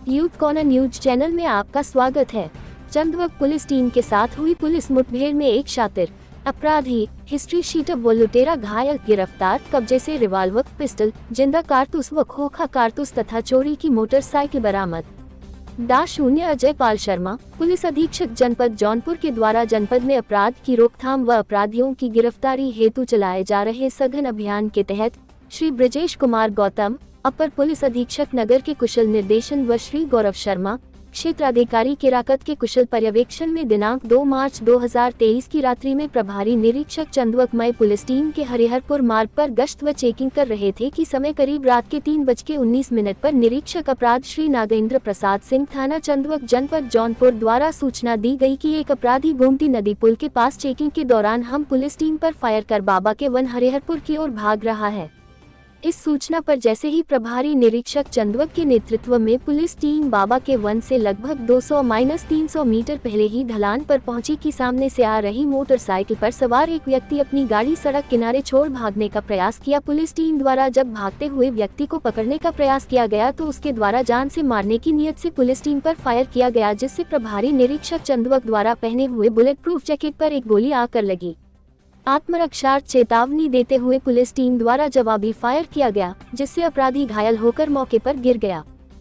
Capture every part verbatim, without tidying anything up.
Youth corner news channel में आपका स्वागत है। चंदवक पुलिस टीम के साथ हुई पुलिस मुठभेड़ में एक शातिर अपराधी हिस्ट्री शीटर व लुटेरा घायल गिरफ्तार। कब्जे से रिवाल्वर, पिस्टल, जिंदा कारतूस व खोखा कारतूस तथा चोरी की मोटरसाइकिल बरामद। डा शून्य अजय पाल शर्मा, पुलिस अधीक्षक जनपद जौनपुर के द्वारा जनपद में अपराध की रोकथाम व अपराधियों की गिरफ्तारी हेतु चलाए जा रहे सघन अभियान के तहत श्री ब्रजेश कुमार गौतम, अपर पुलिस अधीक्षक नगर के कुशल निर्देशन व श्री गौरव शर्मा, क्षेत्राधिकारी केराकत के कुशल पर्यवेक्षण में दिनांक दो मार्च दो हज़ार तेईस की रात्रि में प्रभारी निरीक्षक चंदवक मय पुलिस टीम के हरिहरपुर मार्ग पर गश्त व चेकिंग कर रहे थे कि समय करीब रात के तीन बज के उन्नीस मिनट पर निरीक्षक अपराध श्री नागेंद्र प्रसाद सिंह, थाना चंदवक, जनपद जौनपुर द्वारा सूचना दी गई कि एक अपराधी गोमती नदी पुल के पास चेकिंग के दौरान हम पुलिस टीम पर फायर कर बाबा के वन हरिहरपुर की ओर भाग रहा है। इस सूचना पर जैसे ही प्रभारी निरीक्षक चंदवक के नेतृत्व में पुलिस टीम बाबा के वन से लगभग दो सौ तीन सौ मीटर पहले ही ढलान पर पहुंची कि सामने से आ रही मोटरसाइकिल पर सवार एक व्यक्ति अपनी गाड़ी सड़क किनारे छोड़ भागने का प्रयास किया। पुलिस टीम द्वारा जब भागते हुए व्यक्ति को पकड़ने का प्रयास किया गया तो उसके द्वारा जान से मारने की नियत से पुलिस टीम पर फायर किया गया, जिससे प्रभारी निरीक्षक चंदवक द्वारा पहने हुए बुलेट प्रूफ जैकेट पर एक गोली आकर लगी। आत्मरक्षार्थ चेतावनी देते हुए पुलिस टीम द्वारा जवाबी फायर किया गया, जिससे अपराधी घायल होकर मौके पर गिर गया।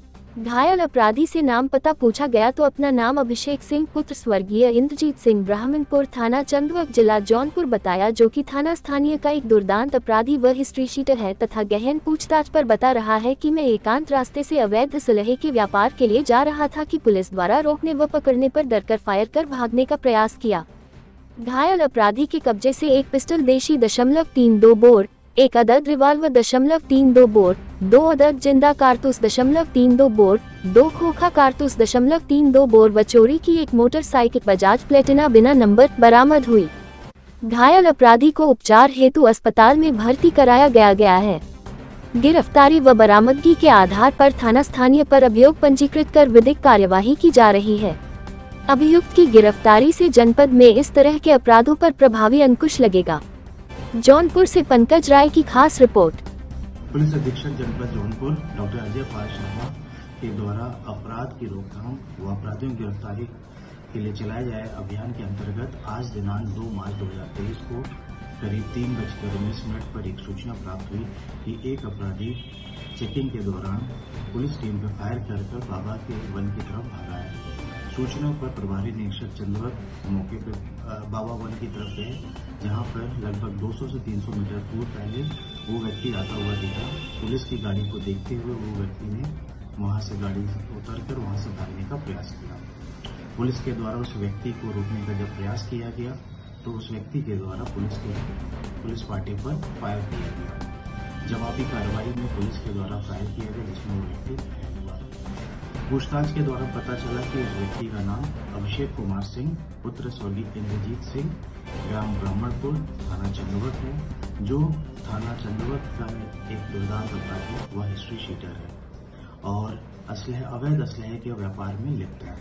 घायल अपराधी से नाम पता पूछा गया तो अपना नाम अभिषेक सिंह पुत्र स्वर्गीय इंद्रजीत सिंह ब्राह्मणपुर थाना चंदवक जिला जौनपुर बताया, जो कि थाना स्थानीय का एक दुर्दांत अपराधी व हिस्ट्री शीटर है तथा गहन पूछताछ पर बता रहा है कि मैं एकांत रास्ते से अवैध सुलहे के व्यापार के लिए जा रहा था कि पुलिस द्वारा रोकने व पकड़ने पर डरकर फायर कर भागने का प्रयास किया। घायल अपराधी के कब्जे से एक पिस्टल देशी दशमलव तीन दो बोर, एक अदद रिवाल्वर दशमलव तीन दो बोर, दो अदद जिंदा कारतूस दशमलव तीन दो बोर, दो खोखा कारतूस दशमलव तीन दो बोर व चोरी की एक मोटरसाइकिल बजाज प्लेटिना बिना नंबर बरामद हुई। घायल अपराधी को उपचार हेतु अस्पताल में भर्ती कराया गया गया है। गिरफ्तारी व बरामदगी के आधार पर थाना स्थानीय पर अभियोग पंजीकृत कर विधिक कार्यवाही की जा रही है। अभियुक्त की गिरफ्तारी से जनपद में इस तरह के अपराधों पर प्रभावी अंकुश लगेगा। जौनपुर से पंकज राय की खास रिपोर्ट। पुलिस अधीक्षक जनपद जौनपुर डॉक्टर अजय पाल शर्मा के द्वारा अपराध की रोकथाम व अपराधियों की गिरफ्तारी के लिए चलाए जाए अभियान के अंतर्गत आज दिनांक दो मार्च दो हजार तेईस को करीब तीन बजकर उन्नीस मिनट पर एक सूचना प्राप्त हुई कि एक अपराधी चेकिंग के दौरान पुलिस टीम पर फायर कर बाबा के वन की तरफ भागा है। सूचना पर प्रभारी निरीक्षक चंदवक मौके पर बाबा वन की तरफ गए, जहां पर लगभग दो सौ से तीन सौ मीटर दूर पहले वो व्यक्ति आता हुआ दिखा। पुलिस की गाड़ी को देखते हुए वो व्यक्ति ने वहां से गाड़ी उतरकर वहां से भागने का प्रयास किया। पुलिस के द्वारा उस व्यक्ति को रोकने का जब प्रयास किया गया तो उस व्यक्ति के द्वारा पुलिस के पुलिस पार्टी पर फायर किया गया। जवाबी कार्रवाई में पुलिस के द्वारा फायर किया गया, जिसमें वो व्यक्ति पूछताछ के दौरान पता चला कि उस व्यक्ति का नाम अभिषेक कुमार सिंह पुत्र स्वर्गीय इंद्रजीत सिंह, ग्राम ब्राह्मणपुर, थाना चंदवक है, जो थाना चंदवक का एक दुर्दांत अपराधी व हिस्ट्री शीटर है और असलहे अवैध असलहे के व्यापार में लिप्त है।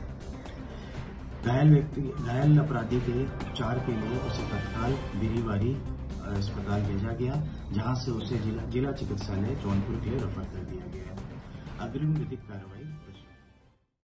घायल व्यक्ति घायल अपराधी के उपचार के लिए उसे तत्काल बिरीवारी अस्पताल भेजा गया, जहां से उसे जिला जिला चिकित्सालय जौनपुर के लिए रेफर कर दिया गया। अग्रिम विधिक कार्रवाई